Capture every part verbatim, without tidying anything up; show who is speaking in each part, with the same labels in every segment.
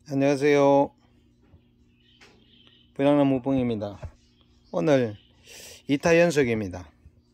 Speaker 1: 안녕하세요. 분양나무 뽕입니다. 오늘 이 타 연속입니다.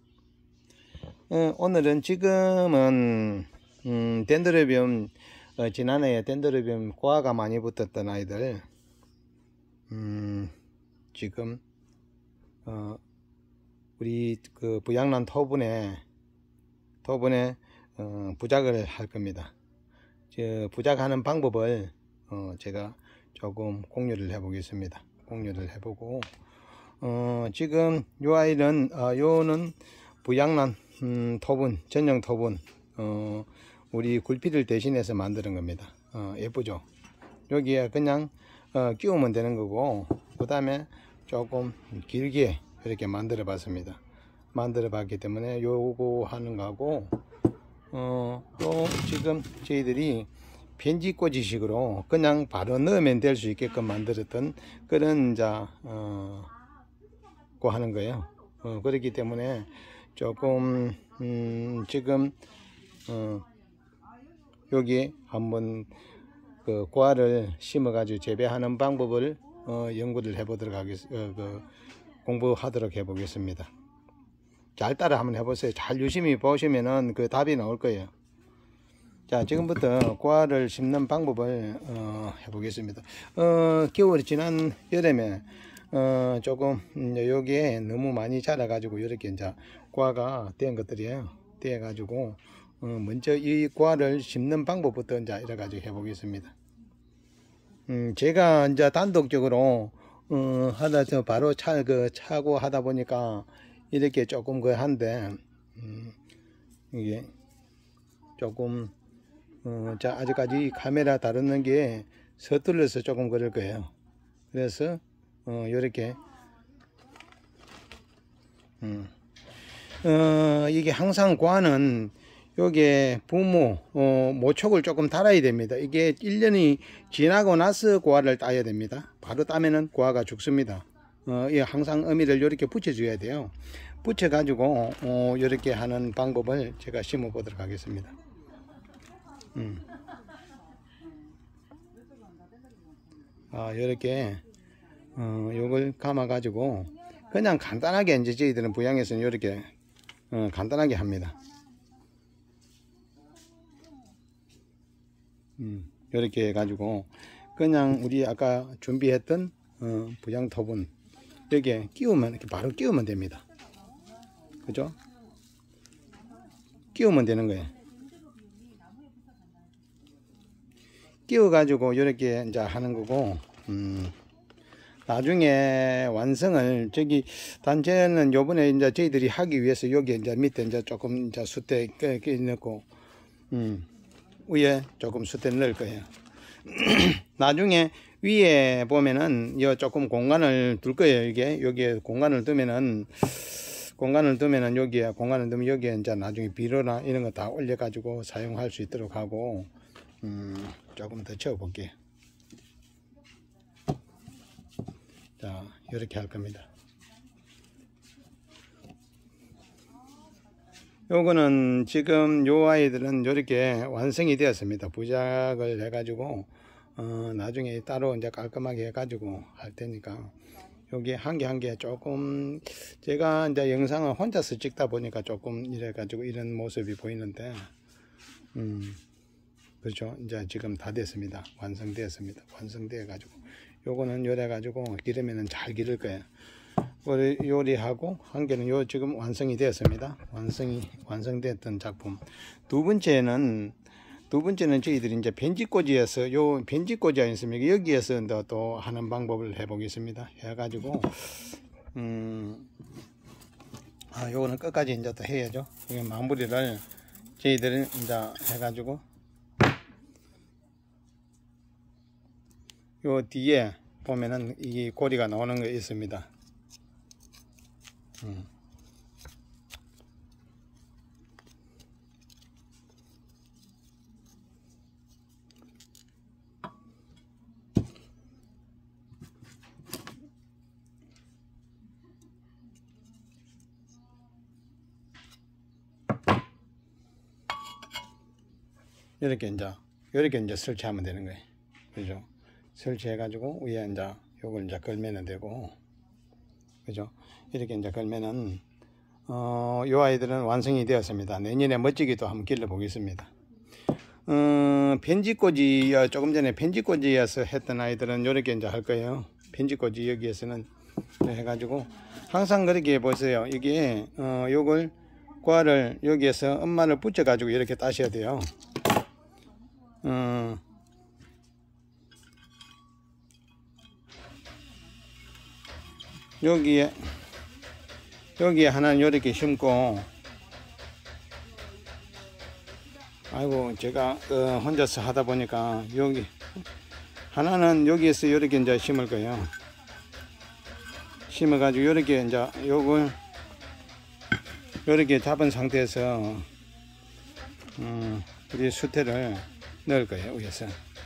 Speaker 1: 어, 오늘은 지금은 음, 덴드로비움 어, 지난해에 덴드로비움 고아가 많이 붙었던 아이들 음, 지금 어, 우리 그 부양란 토분에 토분에 어, 부작을 할 겁니다. 저 부작하는 방법을 어, 제가 조금 공유를 해 보겠습니다. 공유를 해보고 어, 지금 요 아이는 어, 요는 부양란 음, 토분 전용 토분 어, 우리 굴피를 대신해서 만드는 겁니다. 어, 예쁘죠? 여기에 그냥 어, 끼우면 되는 거고 그 다음에 조금 길게 이렇게 만들어 봤습니다. 만들어 봤기 때문에 요거 하는 거하고 어, 또 지금 저희들이 편지꽂이식으로 그냥 바로 넣으면 될 수 있게끔 만들었던 그런 자 어, 고 하는 거예요. 어, 그렇기 때문에 조금 음, 지금 어, 여기 한번 그 고아를 심어 가지고 재배하는 방법을 어, 연구를 해보도록 하겠습니다. 어, 그 공부하도록 해보겠습니다. 잘 따라 한번 해보세요. 잘 유심히 보시면은 그 답이 나올 거예요. 자, 지금부터 고아를 심는 방법을 어, 해보겠습니다. 어, 겨울 지난 여름에 어, 조금 여기에 너무 많이 자라가지고 이렇게 이제 고아가 된 것들이에요. 돼 가지고 어, 먼저 이 고아를 심는 방법부터 이제 이래 가지고 해보겠습니다. 음, 제가 이제 단독적으로 어, 하다 저 바로 차, 그 차고 하다 보니까 이렇게 조금 그 한데 음, 이게 조금 어, 자, 아직까지 카메라 다루는 게 서툴러서 조금 그럴 거예요. 그래서 어, 요렇게 음. 어, 이게 항상 고아는 요게 부모 어, 모촉을 조금 달아야 됩니다. 이게 일 년이 지나고 나서 고아를 따야 됩니다. 바로 따면은 고아가 죽습니다. 어, 이 항상 어미를 이렇게 붙여줘야 돼요. 붙여 가지고 어, 이렇게 하는 방법을 제가 심어 보도록 하겠습니다. 음. 아, 이렇게 어, 요걸 감아 가지고 그냥 간단하게 이제 저희들은 부양에서는 이렇게 어, 간단하게 합니다. 음, 이렇게 해가지고 그냥 우리 아까 준비했던 어, 부양 토분 여기에 끼우면 이렇게 바로 끼우면 됩니다. 그죠? 끼우면 되는 거예요. 끼워 가지고 이렇게 이제 하는 거고 음, 나중에 완성을 저기 단체는 요번에 이제 저희들이 하기 위해서 여기 이제 밑에 이제 조금 이제 숫대 넣고 음, 위에 조금 숫대 넣을 거예요. 나중에 위에 보면은 요 조금 공간을 둘 거예요. 이게 여기에 공간을 두면은 공간을 두면은 여기에 공간을 두면 여기에 이제 나중에 비료나 이런 거 다 올려 가지고 사용할 수 있도록 하고 음, 조금 더 채워 볼게요. 자, 이렇게 할 겁니다. 요거는 지금 요 아이들은 이렇게 완성이 되었습니다. 부작을 해 가지고 어, 나중에 따로 이제 깔끔하게 해 가지고 할 테니까 여기 한 개 한 개 조금 제가 이제 영상을 혼자서 찍다 보니까 조금 이래 가지고 이런 모습이 보이는데 음, 그렇죠. 이제 지금 다 됐습니다. 완성되었습니다. 완성되어 가지고 요거는 요래 가지고 기르면은 잘 기를 거예요. 요리하고 한 개는 요 지금 완성이 되었습니다. 완성이 완성됐던 작품. 두 번째는 두 번째는 저희들이 이제 벤지꽂이에서 요 벤지꽂이 아니습니까? 여기에서 또 하는 방법을 해보겠습니다. 해가지고 음, 아 요거는 끝까지 이제 또 해야죠. 이게 마무리를 저희들은 이제 해가지고 요 뒤에 보면은 이 고리가 나오는 거 있습니다. 음. 이렇게 이제 이렇게 이제 설치하면 되는 거예요. 그죠? 설치해 가지고 위에 이제 요걸 이제 걸면은 되고, 그죠? 이렇게 이제 걸면은 어, 요 아이들은 완성이 되었습니다. 내년에 멋지게 또 한번 길러 보겠습니다. 어, 펜지꽂이, 조금 전에 펜지꽂이에서 했던 아이들은 요렇게 이제 할 거예요. 펜지꽂이 여기에서는 해가지고 항상 그렇게 보세요. 이게 어, 요걸 과를 여기에서 엄마를 붙여 가지고 이렇게 따셔야 돼요. 어, 여기에 여기에 하나는 이렇게 심고, 아이고 제가 어, 혼자서 하다 보니까 여기 하나는 여기에서 이렇게 이제 심을 거예요. 심어 가지고 이렇게 이제 요걸 이렇게 잡은 상태에서 음, 우리 수태를 넣을 거예요. 위에서.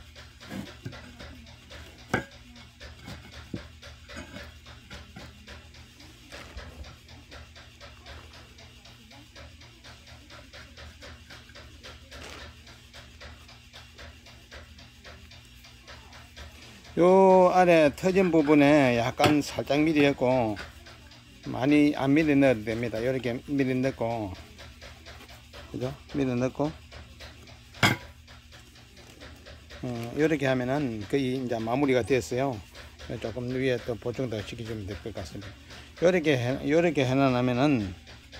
Speaker 1: 요 아래 터진 부분에 약간 살짝 미리 했고, 많이 안 미리 넣어도 됩니다. 이렇게 미리 넣고, 그죠? 미리 넣고, 어, 이렇게 하면은 거의 이제 마무리가 됐어요. 조금 위에 또 보충 더 시켜주면 될 것 같습니다. 이렇게 해, 이렇게 해놔면은,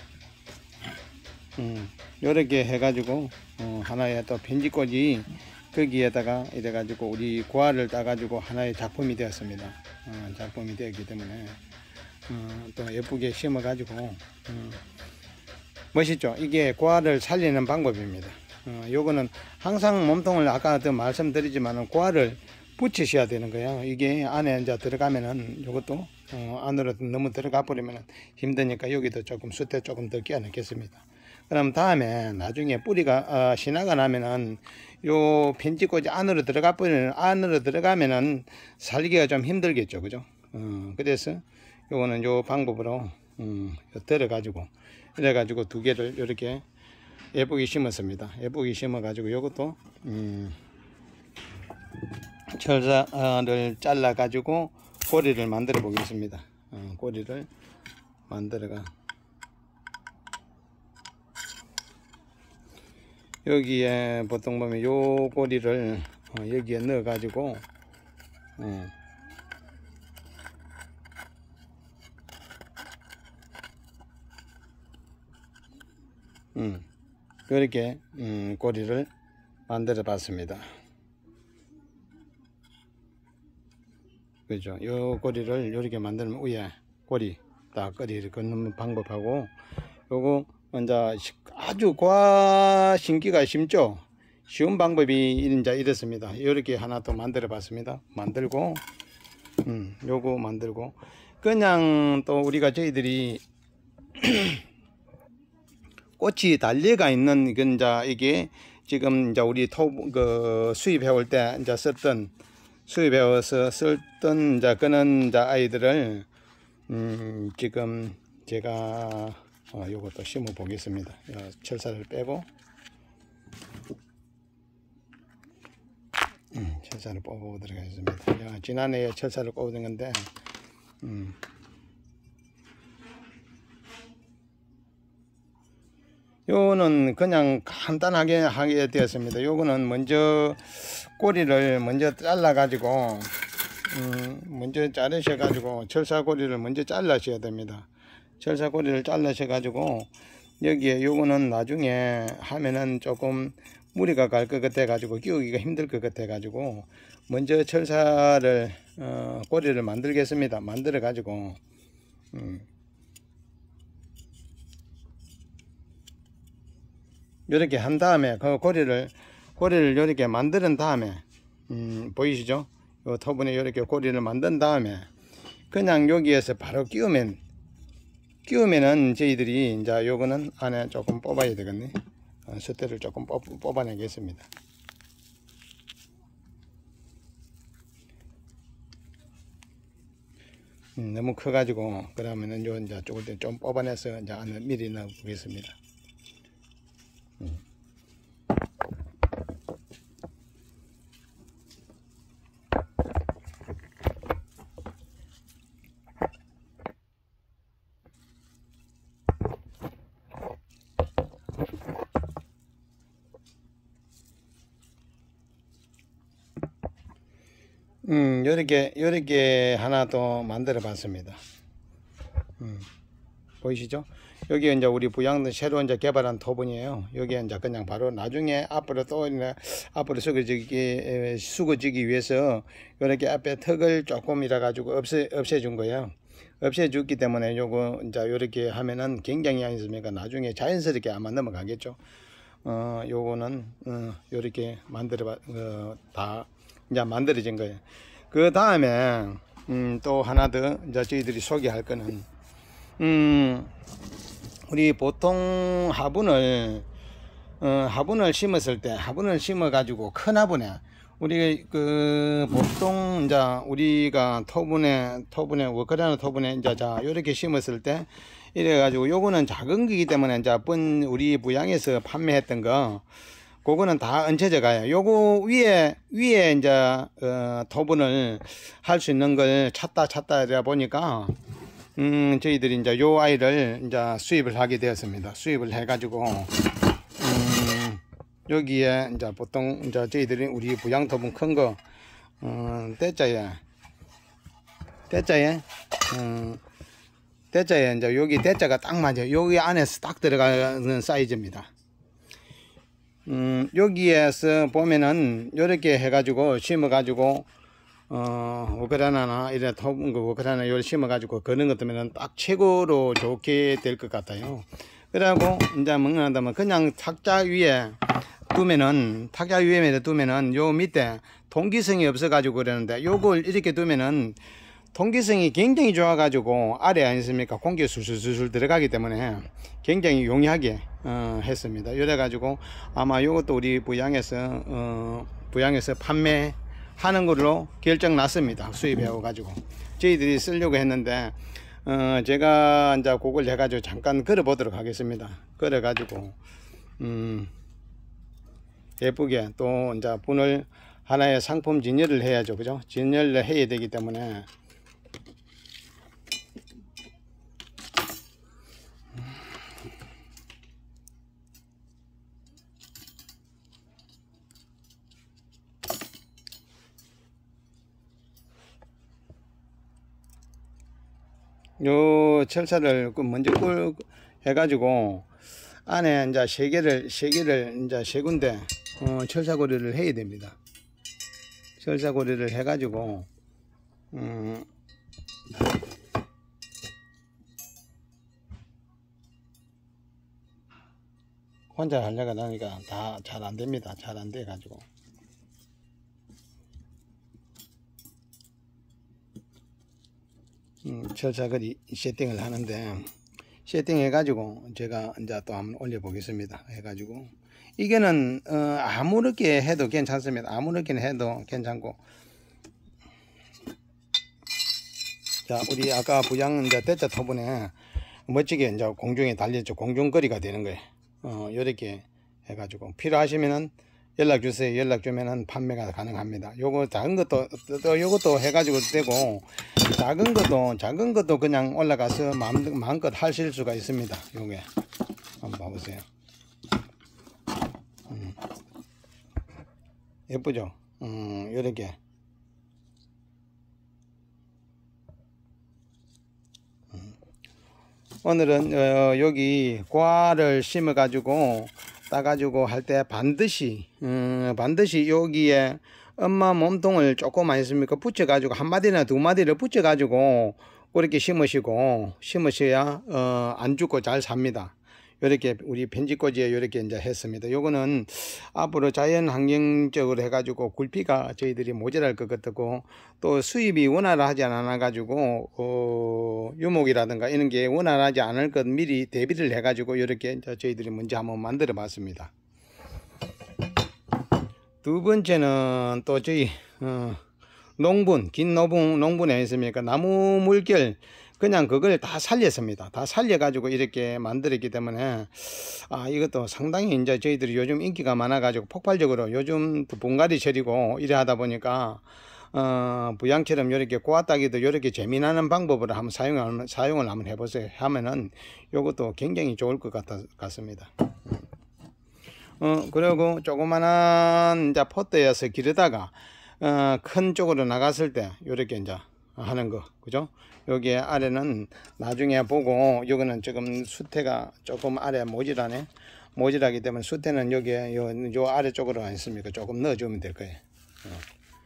Speaker 1: 음, 이렇게 해가지고, 어, 하나의 또 편지꽂이 거기에다가 이래가지고 우리 고아를 따가지고 하나의 작품이 되었습니다. 어, 작품이 되었기 때문에 어, 또 예쁘게 심어가지고 어, 멋있죠. 이게 고아를 살리는 방법입니다. 어, 요거는 항상 몸통을 아까도 말씀드리지만 고아를 붙이셔야 되는 거예요. 이게 안에 이제 들어가면은 요것도 어, 안으로 너무 들어가 버리면 힘드니까 여기도 조금 숯에 조금 더 끼워 넣겠습니다. 그럼 다음에 나중에 뿌리가 어, 시나가 나면은 요 편지꽂이 안으로 들어가 버리는 안으로 들어가면은 살기가 좀 힘들겠죠, 그죠? 어, 그래서 요거는 요 방법으로 음, 들어 가지고 이래 가지고 두 개를 이렇게 예쁘게 심었습니다. 예쁘게 심어 가지고 요것도 음, 철사를 잘라 가지고 꼬리를 만들어 보겠습니다. 어, 꼬리를 만들어가 여기에 보통 보면 요 꼬리를 어, 여기에 넣어 가지고 어, 음, 이렇게 음, 꼬리를 만들어 봤습니다. 그죠? 요 꼬리를 이렇게 만들면 위에 꼬리 딱 꼬리를 걷는 방법하고, 요거 먼저 아주 과 심기가 쉽죠. 쉬운 방법이 이제 이렇습니다. 이렇게 하나 또 만들어 봤습니다. 만들고 음, 요거 만들고 그냥 또 우리가 저희들이 꽃이 달려가 있는 이건 이제 이게 지금 이제 우리 토 그 수입해 올 때 이제 썼던 수입해 와서 썼던 이제 그런 이제 아이들을 음, 지금 제가 어, 요것도 심어 보겠습니다. 어, 철사를 빼고 음, 철사를 뽑아보도록 하겠습니다. 야, 지난해에 철사를 뽑은 건데 음, 요거는 그냥 간단하게 하게 되었습니다. 요거는 먼저 꼬리를 먼저 잘라 가지고 음, 먼저 자르셔 가지고 철사 꼬리를 먼저 잘라셔야 됩니다. 철사 꼬리를 잘라셔 가지고 여기에 요거는 나중에 하면은 조금 무리가 갈 것 같아 가지고 끼우기가 힘들 것 같아 가지고 먼저 철사를 어, 꼬리를 만들겠습니다. 만들어 가지고 음, 이렇게 한 다음에 그 고리를 고리를 이렇게 만드는 다음에 음, 보이시죠? 요 토분에 이렇게 고리를 만든 다음에 그냥 여기에서 바로 끼우면 끼우면은 저희들이 이제 요거는 안에 조금 뽑아야 되겠네. 어, 숫대를 조금 뽑, 뽑아내겠습니다. 음, 너무 커가지고 그러면은 요 이제 조금 좀 뽑아내서 이제 안에 미리 넣어 보겠습니다. 음. 음, 요렇게, 요렇게 하나 또 만들어 봤습니다. 음, 보이시죠? 여기 이제 우리 부양도 새로 이제 개발한 토분이에요. 여기에 이제 그냥 바로 나중에 앞으로 또 앞으로 수거지기, 수거지기 위해서 이렇게 앞에 턱을 조금 이래 가지고 없애, 없애준 거예요. 없애줬기 때문에 요거 이제 요렇게 하면은 굉장히 아니습니까? 나중에 자연스럽게 아마 넘어가겠죠. 어, 요거는, 어, 요렇게 만들어, 어, 다, 이제 만들어진 거예요. 그 다음에, 음, 또 하나 더, 이제 저희들이 소개할 거는, 음, 우리 보통 화분을, 어, 화분을 심었을 때, 화분을 심어 가지고 큰 화분에, 우리 그 보통 이제 우리가 토분에 토분에 워크라는 토분에 이제 자 요렇게 심었을 때 이래 가지고 요거는 작은 거기 때문에 이제 번 우리 부양에서 판매했던 거 그거는 다 얹혀져 가요. 요거 위에 위에 이제 어, 토분을 할 수 있는 걸 찾다 찾다 이래 보니까 음 저희들이 이제 요 아이를 이제 수입을 하게 되었습니다. 수입을 해 가지고 음 여기에 이제 보통 이제 저희들이 우리 부양 토분 큰 거, 어, 대자에, 대자에, 어, 대자에 이제 여기 대자가 딱 맞아요. 여기 안에서 딱 들어가는 사이즈입니다. 음, 여기에서 보면은 이렇게 해가지고 심어가지고, 어, 오크라나나 이런 토분 거 오크라나 요 심어가지고 그런 것 때문에 딱 최고로 좋게 될 것 같아요. 그러고 이제 먹는다면 그냥 탁자 위에 두면은 탁자 위에 두면은 요 밑에 통기성이 없어 가지고 그러는데 요걸 이렇게 두면은 통기성이 굉장히 좋아 가지고 아래 아니습니까 공기 술술술 들어가기 때문에 굉장히 용이하게 어, 했습니다. 이래 가지고 아마 요것도 우리 부양에서 어, 부양에서 판매하는 걸로 결정 났습니다. 수입해 가지고 저희들이 쓰려고 했는데 어, 제가 이제 그걸 해 가지고 잠깐 걸어 보도록 하겠습니다. 걸어 가지고 음 예쁘게 또 이제 분을 하나의 상품 진열을 해야죠. 그죠? 진열을 해야 되기 때문에 요 철사를 먼저 꿀 해가지고 안에 이제 세 개를 세 개를 이제 세 군데 어, 철사고리를 해야 됩니다. 철사고리를 해가지고 음, 혼자 하려고 하니까 다 잘 안 됩니다. 잘 안 돼 가지고 음, 철사거리 세팅을 하는데 세팅해 가지고 제가 이제 또 한번 올려 보겠습니다. 해 가지고 이게는 어, 아무렇게 해도 괜찮습니다. 아무렇게 해도 괜찮고 자 우리 아까 부양 이제 대자 토분에 멋지게 이제 공중에 달렸죠. 공중거리가 되는 거예요. 어, 이렇게 해 가지고 필요하시면은 연락 주세요. 연락 주면은 판매가 가능합니다. 요거 작은 것도 또 요것도 해 가지고 되고 작은 것도 작은 것도 그냥 올라가서 마음, 마음껏 하실 수가 있습니다. 요게 한번 봐보세요. 음. 예쁘죠? 음, 요렇게 음. 오늘은 어, 여기 과를 심어 가지고 따가지고 할 때 반드시 음, 반드시 여기에 엄마 몸통을 조금만 있습니까 붙여 가지고 한 마디나 두 마디를 붙여 가지고 그렇게 심으시고 심으셔야 어, 안 죽고 잘 삽니다. 이렇게 우리 편지꽂이에 이렇게 이제 했습니다. 요거는 앞으로 자연 환경적으로 해가지고 굴비가 저희들이 모자랄 것 같고 또 수입이 원활하지 않아 가지고 어, 유목이라든가 이런 게 원활하지 않을 것 미리 대비를 해가지고 이렇게 저희들이 먼저 한번 만들어 봤습니다. 두 번째는 또 저희 어, 농분 긴 농분 농분에 있습니까 나무 물결 그냥 그걸 다 살렸습니다. 다 살려 가지고 이렇게 만들었기 때문에 아 이것도 상당히 이제 저희들이 요즘 인기가 많아 가지고 폭발적으로 요즘 분갈이철이고 이래 하다 보니까 어 부양처럼 이렇게 꼬았다기도 이렇게 재미나는 방법으로 한번 사용을 사용을 한번 해보세요. 하면은 요것도 굉장히 좋을 것 같아, 같습니다. 어 그리고 조그만한 이제 포트에서 기르다가 어, 큰 쪽으로 나갔을 때 요렇게 이제 하는 거, 그죠? 여기 아래는 나중에 보고, 요거는 지금 수태가 조금 아래 모질하네. 모질하기 때문에 수태는 여기에 요, 요 아래쪽으로 아니습니까? 조금 넣어주면 될 거예요. 어.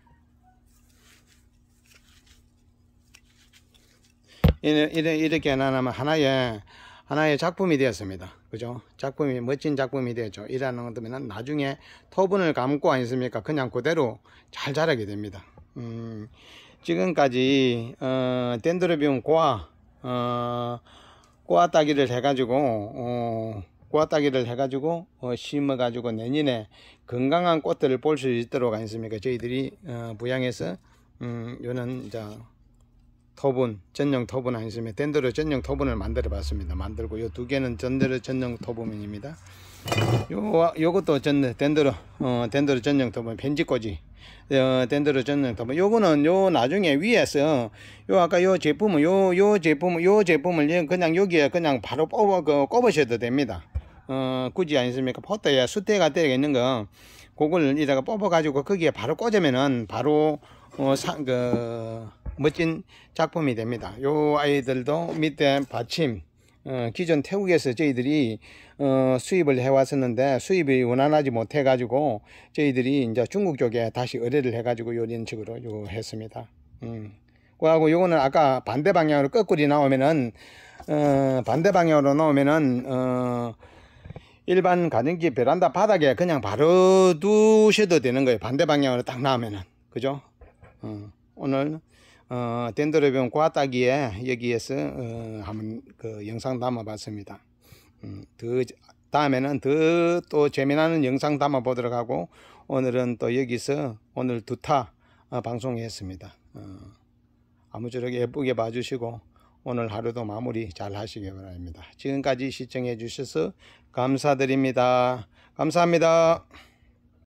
Speaker 1: 이래, 이렇게 해놔면 하나의 하나의 작품이 되었습니다. 그죠? 작품이 멋진 작품이 되었죠. 이라는 것들은 나중에 토분을 감고 아니습니까? 그냥 그대로 잘 자라게 됩니다. 음, 지금까지 어, 덴드로비움 고아 어, 고아 따기를 해가지고 어, 고아 따기를 해가지고 어, 심어가지고 내년에 건강한 꽃들을 볼 수 있도록 아니습니까? 저희들이 어, 부양해서 음, 요는 이제 토분, 전용 토분 아니시면 덴드로 전용 토분을 만들어 봤습니다. 만들고 요 두 개는 덴드로 전용 토분입니다. 요 요것도 전 덴드로 어 덴드로 전용 토분 편지꽂이 어, 덴드로 전용 토분. 요거는 요 나중에 위에서 요 아까 요 제품은 요 요 제품 요 제품을 그냥 여기에 그냥 바로 뽑아 그 꼽으셔도 됩니다. 어 굳이 아니습니까? 포터에 수태가 되어 있는 거 그걸 이다가 뽑아 가지고 거기에 바로 꽂으면은 바로 어그 멋진 작품이 됩니다. 요 아이들도 밑에 받침 어, 기존 태국에서 저희들이 어, 수입을 해 왔었는데 수입이 원활하지 못해 가지고 저희들이 이제 중국 쪽에 다시 의뢰를 해 가지고 요런 식으로 요 했습니다. 음. 그하고 요거는 아까 반대 방향으로 거꾸리 나오면은 어, 반대 방향으로 나오면은 어, 일반 가정집 베란다 바닥에 그냥 바로 두셔도 되는 거예요. 반대 방향으로 딱 나오면은. 그죠? 어, 오늘 어, 덴드로비움 고아 따기에 여기에서 어, 한번 그 영상 담아 봤습니다. 음, 더 다음에는 더 또 재미나는 영상 담아 보도록 하고, 오늘은 또 여기서 오늘 두타 어, 방송했습니다. 어, 아무쪼록 예쁘게 봐주시고 오늘 하루도 마무리 잘 하시기 바랍니다. 지금까지 시청해 주셔서 감사드립니다. 감사합니다.